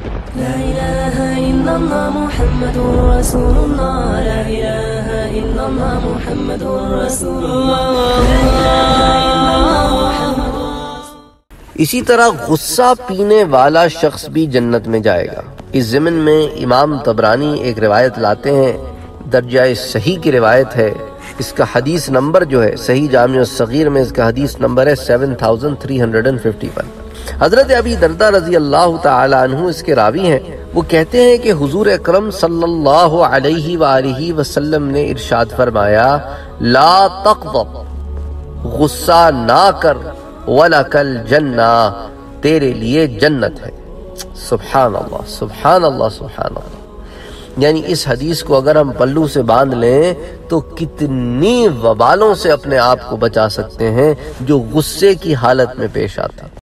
لا إله إلا الله محمد رسول الله لا إله إلا الله محمد رسول الله لا إله إلا الله محمد. اسی طرح غصہ پینے والا شخص بھی جنت میں جائے گا. اس ضمن میں امام طبرانی ایک روایت لاتے ہیں، درجہ صحیح کی روایت ہے. اس کا حدیث نمبر جو ہے صحیح جامع الصغیر میں اس کا حدیث نمبر ہے 7351. حضرت ابی درداء رضی اللہ تعالی عنہ اس کے راوی ہیں. وہ کہتے ہیں کہ حضور اکرم صلی اللہ علیہ وآلہ وسلم نے ارشاد فرمایا، لا تغضب، غصہ نہ کر، وَلَكَ الْجَنَّةُ، تیرے لیے جنت ہے. سبحان اللہ سبحان اللہ سبحان اللہ. یعنی اس حدیث کو اگر ہم پلو سے باندھ لیں تو کتنی وبالوں سے اپنے آپ کو بچا سکتے ہیں جو غصے کی حالت میں پیش آتے ہیں.